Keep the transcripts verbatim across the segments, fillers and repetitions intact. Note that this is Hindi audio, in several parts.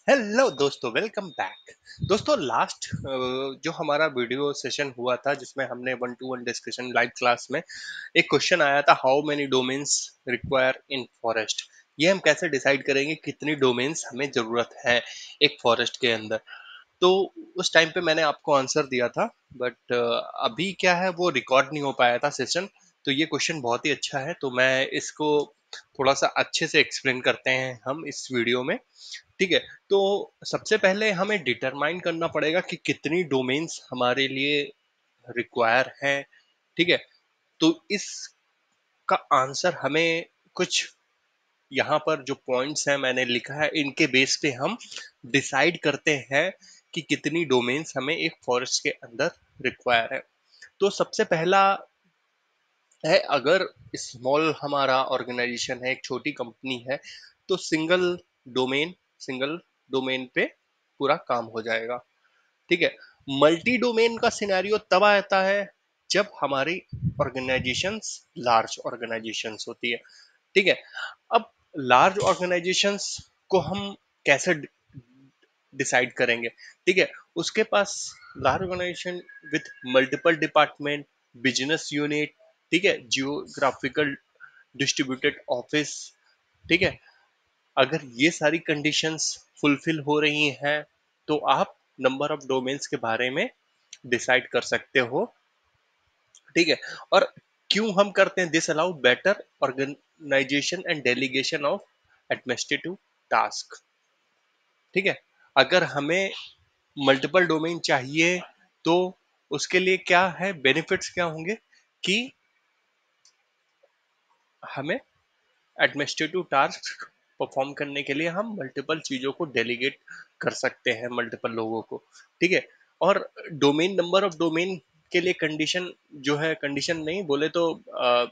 हेलो दोस्तों, वेलकम बैक। दोस्तों, लास्ट जो हमारा वीडियो सेशन हुआ था जिसमें हमने one to one discussion live class में एक क्वेश्चन आया था, how many domains require in forest. ये हम कैसे डिसाइड करेंगे कितनी डोमेन्स हमें जरूरत है एक फॉरेस्ट के अंदर। तो उस टाइम पे मैंने आपको आंसर दिया था, बट अभी क्या है, वो रिकॉर्ड नहीं हो पाया था सेशन। तो ये क्वेश्चन बहुत ही अच्छा है, तो मैं इसको थोड़ा सा अच्छे से एक्सप्लेन करते हैं हम इस वीडियो में। ठीक है। तो सबसे पहले हमें डिटरमाइन करना पड़ेगा कि कितनी डोमेन्स हमारे लिए रिक्वायर हैं। ठीक है। तो इसका आंसर हमें कुछ यहाँ पर जो पॉइंट्स हैं मैंने लिखा है, इनके बेस पे हम डिसाइड करते हैं कि कितनी डोमेन्स हमें एक फॉरेस्ट के अंदर रिक्वायर है। तो सबसे पहला है, अगर स्मॉल हमारा ऑर्गेनाइजेशन है, एक छोटी कंपनी है, तो सिंगल डोमेन सिंगल डोमेन पे पूरा काम हो जाएगा। ठीक है। मल्टी डोमेन का सिनेरियो तब आता है जब हमारी ऑर्गेनाइजेशंस लार्ज ऑर्गेनाइजेशंस होती है। ठीक है। अब लार्ज ऑर्गेनाइजेशंस को हम कैसे डिसाइड करेंगे? ठीक है। उसके पास large organization with multiple department, business unit, ठीक है, जियोग्राफिकल डिस्ट्रीब्यूटेड ऑफिस। ठीक है। अगर ये सारी कंडीशंस फुलफिल हो रही हैं तो आप नंबर ऑफ डोमेन्स के बारे में डिसाइड कर सकते हो। ठीक है। और क्यों हम करते हैं? This allow better organization and delegation of administrative task. ठीक है। अगर हमें मल्टीपल डोमेन चाहिए तो उसके लिए क्या है, बेनिफिट्स क्या होंगे कि हमें एडमिनिस्ट्रेटिव टास्क परफॉर्म करने के लिए हम मल्टीपल चीज़ों को डेलीगेट कर सकते हैं मल्टीपल लोगों को। ठीक है। और डोमेन, नंबर ऑफ डोमेन के लिए कंडीशन जो है, कंडीशन नहीं बोले तो आ,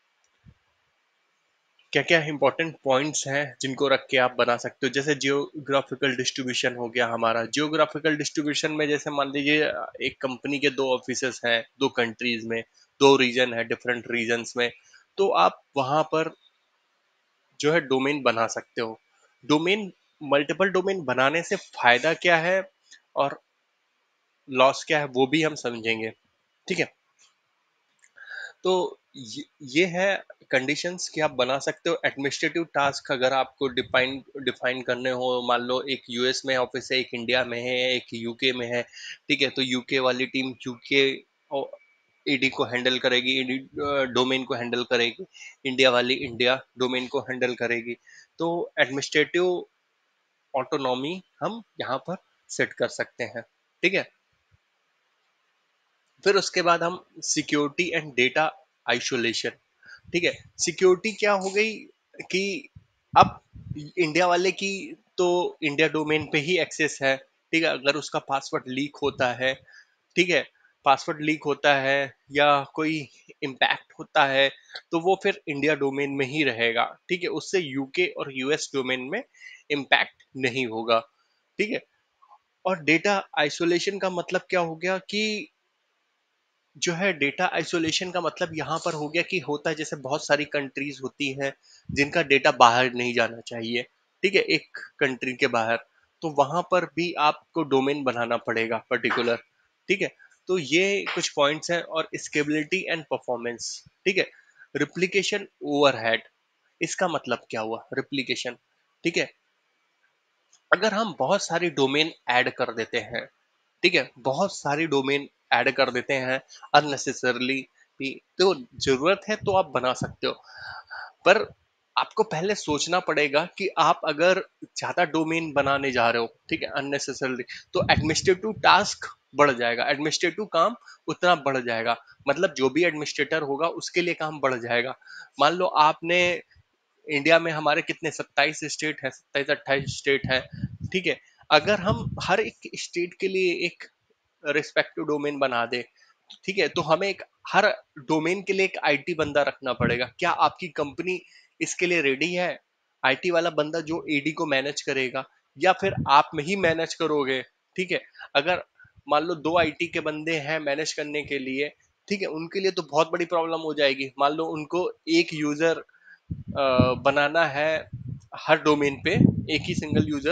क्या क्या इंपॉर्टेंट पॉइंट्स हैं जिनको रख के आप बना सकते हो। जैसे जियोग्राफिकल डिस्ट्रीब्यूशन हो गया हमारा। जियोग्राफिकल डिस्ट्रीब्यूशन में जैसे मान लीजिए एक कंपनी के दो ऑफिसेस हैं दो कंट्रीज में, दो रीजन है डिफरेंट रीजन्स में, तो आप वहां पर जो है डोमेन बना सकते हो। डोमेन, मल्टीपल डोमेन बनाने से फायदा क्या है और लॉस क्या है वो भी हम समझेंगे। ठीक है। तो ये, ये है कंडीशंस कि आप बना सकते हो एडमिनिस्ट्रेटिव टास्क। अगर आपको डिफाइन डिफाइन करने हो, मान लो एक यूएस में ऑफिस है, एक इंडिया में है, एक यूके में है। ठीक है। तो यूके वाली टीम यूके ईडी को हैंडल करेगी, डोमेन को हैंडल करेगी। इंडिया वाली इंडिया डोमेन को हैंडल करेगी। तो एडमिनिस्ट्रेटिव ऑटोनॉमी हम यहाँ पर सेट कर सकते हैं। ठीक है। फिर उसके बाद हम सिक्योरिटी एंड डेटा आइसोलेशन। ठीक है। सिक्योरिटी क्या हो गई कि अब इंडिया वाले की तो इंडिया डोमेन पे ही एक्सेस है। ठीक है। अगर उसका पासवर्ड लीक होता है, ठीक है, पासवर्ड लीक होता है या कोई इम्पैक्ट होता है तो वो फिर इंडिया डोमेन में ही रहेगा। ठीक है। उससे यूके और यूएस डोमेन में इम्पैक्ट नहीं होगा। ठीक है। और डेटा आइसोलेशन का मतलब क्या हो गया कि जो है डेटा आइसोलेशन का मतलब यहाँ पर हो गया कि होता है जैसे बहुत सारी कंट्रीज होती हैं जिनका डेटा बाहर नहीं जाना चाहिए। ठीक है। एक कंट्री के बाहर, तो वहां पर भी आपको डोमेन बनाना पड़ेगा पर्टिकुलर। ठीक है। तो ये कुछ पॉइंट्स हैं। और स्केबिलिटी एंड परफॉर्मेंस। ठीक है। रिप्लिकेशन ओवरहेड, इसका मतलब क्या हुआ रिप्लिकेशन? ठीक है। अगर हम बहुत सारी डोमेन ऐड कर देते हैं, ठीक है, बहुत सारी डोमेन ऐड कर देते हैं अननेसेसरली भी, तो जरूरत है तो आप बना सकते हो। पर आपको पहले सोचना पड़ेगा कि आप अगर ज्यादा डोमेन बनाने जा रहे हो, ठीक है, अननेसेसरली, तो एडमिनिस्ट्रेटिव टास्क बढ़ जाएगा, एडमिनिस्ट्रेटिव काम उतना बढ़ जाएगा। मतलब जो भी एडमिनिस्ट्रेटर होगा उसके लिए काम बढ़ जाएगा। मान लो आपने, इंडिया में हमारे कितने सत्ताईस स्टेट है, सत्ताईस अट्ठाईस स्टेट है। ठीक है। अगर हम हर एक स्टेट के लिए एक रिस्पेक्टिव डोमेन बना दे, ठीक है, तो हमें एक हर डोमेन के लिए एक आईटी बंदा रखना पड़ेगा। क्या आपकी कंपनी इसके लिए रेडी है? आईटी वाला बंदा जो एडी को मैनेज करेगा, या फिर आप में ही मैनेज करोगे? ठीक है। अगर मान लो दो आईटी के बंदे हैं मैनेज करने के लिए, ठीक है, उनके लिए तो बहुत बड़ी प्रॉब्लम हो जाएगी। मान लो उनको एक यूजर बनाना है हर डोमेन पे, एक ही single user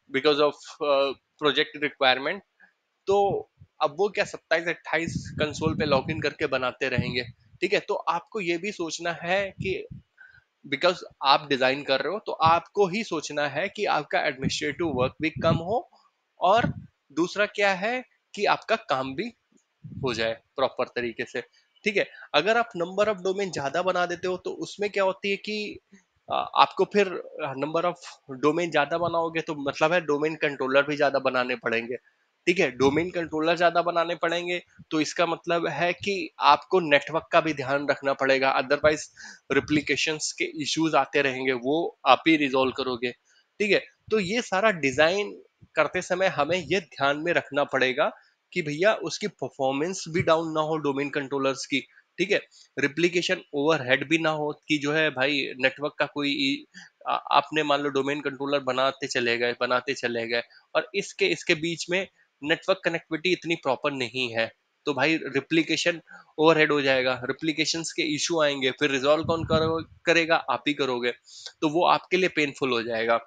because of project requirement. तो अब वो क्या सत्ताईस अट्ठाईस कंसोल पे लॉग इन करके बनाते रहेंगे। ठीक है, तो आपको ये भी सोचना है कि बिकॉज आप डिजाइन कर रहे हो तो आपको ही सोचना है कि आपका एडमिनिस्ट्रेटिव वर्क भी कम हो, और दूसरा क्या है कि आपका काम भी हो जाए प्रॉपर तरीके से। ठीक है, अगर आप नंबर ऑफ डोमेन ज्यादा बना देते हो तो उसमें क्या होती है कि आ, आपको फिर नंबर ऑफ डोमेन ज्यादा बनाओगे तो मतलब है डोमेन कंट्रोलर भी ज्यादा बनाने पड़ेंगे। ठीक है, डोमेन कंट्रोलर ज्यादा बनाने पड़ेंगे तो इसका मतलब है कि आपको नेटवर्क का भी ध्यान रखना पड़ेगा, अदरवाइज रिप्लिकेशंस के इश्यूज आते रहेंगे, वो आप ही रिजॉल्व करोगे। ठीक है, तो ये सारा डिजाइन करते समय हमें ये ध्यान में रखना पड़ेगा कि भैया उसकी परफॉर्मेंस भी डाउन ना हो डोमेन कंट्रोलर्स की। ठीक है, रिप्लिकेशन ओवरहेड भी ना हो कि जो है भाई नेटवर्क का कोई आ, आपने मान लो डोमेन कंट्रोलर बनाते चले गए बनाते चले गए और इसके इसके बीच में नेटवर्क कनेक्टिविटी इतनी प्रॉपर नहीं है, तो भाई रिप्लिकेशन ओवरहेड हो जाएगा, रिप्लिकेशंस के इशू आएंगे, फिर रिजॉल्व कौन करो, करेगा, आप ही करोगे, तो वो आपके लिए पेनफुल हो जाएगा।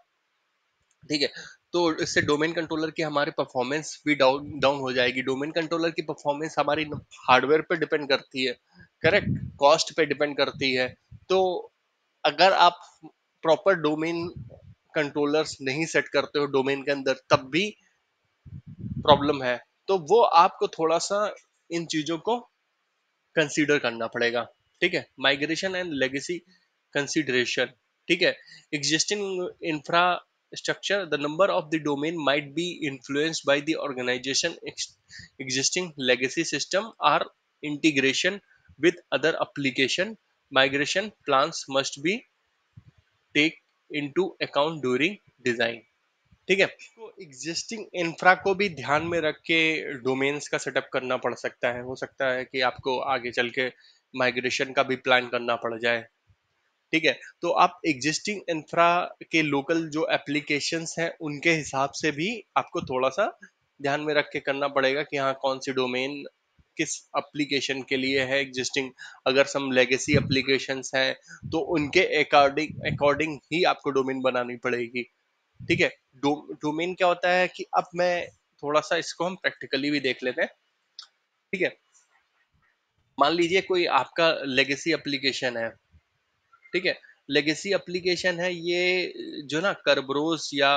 ठीक है, तो इससे डोमेन कंट्रोलर की हमारी परफॉर्मेंस भी डाउन डाउन हो जाएगी। डोमेन कंट्रोलर की परफॉर्मेंस हमारी हार्डवेयर पे डिपेंड करती है, करेक्ट, कॉस्ट पे डिपेंड करती है। तो अगर आप प्रॉपर डोमेन कंट्रोलर्स नहीं सेट करते हो डोमेन के अंदर तब भी प्रॉब्लम है। तो वो आपको थोड़ा सा इन चीजों को कंसीडर करना पड़ेगा। ठीक है, माइग्रेशन एंड लेगेसी कंसीडरेशन। ठीक है, existing infrastructure the number of the domain might be influenced by the organization existing legacy system or integration with other application, migration plans must be take into account during design। ठीक है, तो एग्जिस्टिंग इंफ्रा को भी ध्यान में रख के डोमेन्स का सेटअप करना पड़ सकता है, हो सकता है कि आपको आगे चल के माइग्रेशन का भी प्लान करना पड़ जाए। ठीक है, तो आप एग्जिस्टिंग इंफ्रा के लोकल जो एप्लीकेशंस हैं उनके हिसाब से भी आपको थोड़ा सा ध्यान में रख के करना पड़ेगा कि हाँ कौन सी डोमेन किस एप्लीकेशन के लिए है एग्जिस्टिंग। अगर सम लेगेसी एप्लीकेशंस हैं तो उनके अकॉर्डिंग अकॉर्डिंग ही आपको डोमेन बनानी पड़ेगी। ठीक है, डो, डोमेन क्या होता है कि अब मैं थोड़ा सा इसको हम प्रैक्टिकली भी देख लेते हैं। ठीक है, मान लीजिए कोई आपका लेगेसी एप्लीकेशन है। ठीक है, लेगेसी एप्लीकेशन है ये जो ना करब्रोस या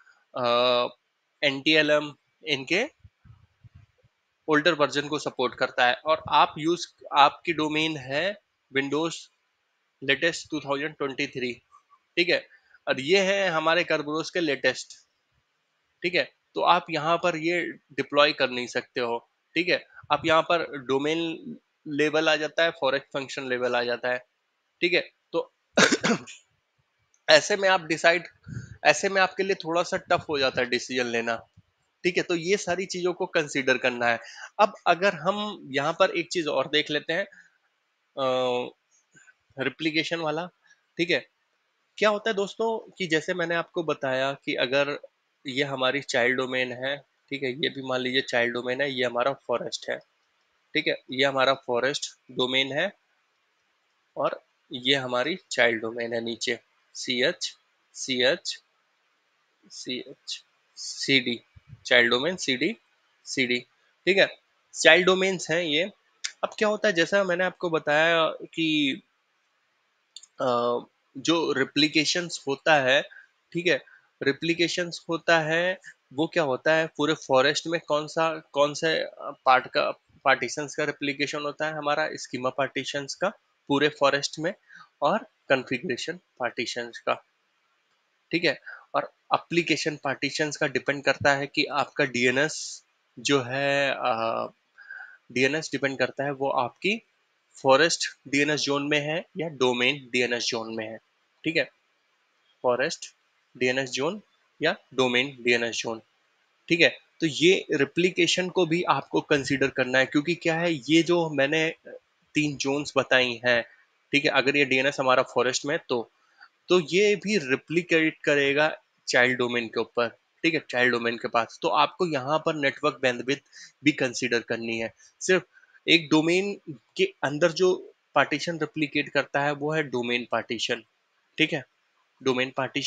एनटीएलएम इनके ओल्डर वर्जन को सपोर्ट करता है, और आप यूज आपकी डोमेन है Windows latest two thousand twenty three. ठीक है, और ये है हमारे करब्रोस के लेटेस्ट। ठीक है, तो आप यहाँ पर ये डिप्लॉय कर नहीं सकते हो। ठीक है, आप यहाँ पर डोमेन लेवल आ जाता है, फॉरेस्ट फंक्शन लेवल आ जाता है। ठीक है, तो ऐसे में आप डिसाइड ऐसे में आपके लिए थोड़ा सा टफ हो जाता है डिसीजन लेना। ठीक है, तो ये सारी चीजों को कंसीडर करना है। अब अगर हम यहाँ पर एक चीज और देख लेते हैं, रिप्लिकेशन वाला। ठीक है, क्या होता है दोस्तों कि जैसे मैंने आपको बताया कि अगर ये हमारी चाइल्ड डोमेन है। ठीक है, ये भी मान लीजिए चाइल्ड डोमेन है, ये हमारा फॉरेस्ट है। ठीक है, ये हमारा फॉरेस्ट डोमेन है और ये हमारी चाइल्ड डोमेन है नीचे, C H C H C H C D, child domain C D C D. ठीक है, चाइल्ड डोमेन्स हैं ये। अब क्या होता है जैसा मैंने आपको बताया कि अ, जो रिप्लिकेशंस होता है। ठीक है, रिप्लिकेशंस होता है वो क्या होता है पूरे फॉरेस्ट में कौन सा कौन से पार्ट का पार्टीशंस का रिप्लिकेशन होता है हमारा स्कीमा पार्टीशंस का पूरे फॉरेस्ट में, और कॉन्फ़िगरेशन पार्टीशंस का। ठीक है, और एप्लीकेशन पार्टीशंस का डिपेंड करता है कि आपका डीएनएस जो है, डीएनएस डिपेंड करता है वो आपकी फॉरेस्ट डीएनएस जोन में है या डोमेन डीएनएस जोन में है। ठीक है, फॉरेस्ट डीएनएस जोन या डोमेन डीएनएस जोन। ठीक है, तो ये रिप्लिकेशन को भी आपको कंसीडर करना है, क्योंकि क्या है ये जो मैंने तीन जोन्स बताई हैं। ठीक है, अगर ये डीएनएस हमारा फॉरेस्ट में है तो तो ये भी रिप्लिकेट करेगा चाइल्ड डोमेन के ऊपर। ठीक है, चाइल्ड डोमेन के पास, तो आपको यहाँ पर नेटवर्क बैंडविड्थ भी कंसीडर करनी है। सिर्फ एक डोमेन के अंदर जो पार्टीशन रिप्लिकेट करता है वो है डोमेन पार्टीशन। ठीक है, डोमेन पार्टीशन,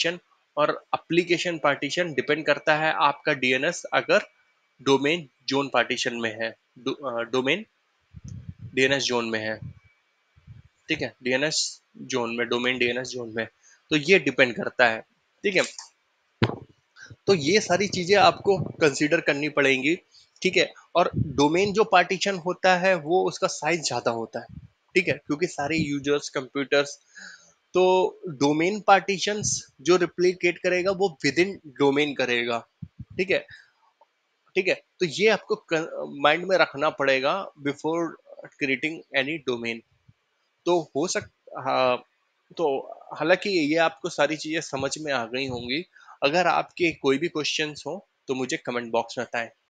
और एप्लीकेशन पार्टीशन डिपेंड करता है आपका डीएनएस अगर डोमेन जोन पार्टीशन में है, डोमेन डीएनएस जोन में है, ठीक है, डीएनएस जोन में, डोमेन डीएनएस जोन में, तो ये डिपेंड करता है, ठीक है। तो ये सारी चीजें आपको कंसीडर करनी पड़ेंगी, ठीक है। और डोमेन जो पार्टीशन होता है वो उसका साइज ज्यादा होता है, ठीक है, क्योंकि सारे यूजर्स कंप्यूटर्स, तो डोमेन पार्टीशंस जो रिप्लिकेट करेगा वो विद इन डोमेन करेगा, ठीक है, ठीक है। तो ये आपको माइंड में रखना पड़ेगा बिफोर क्रिएटिंग एनी डोमेन। तो हो सक हाँ, तो हालांकि ये आपको सारी चीजें समझ में आ गई होंगी। अगर आपके कोई भी क्वेश्चंस हो तो मुझे कमेंट बॉक्स में बताएं।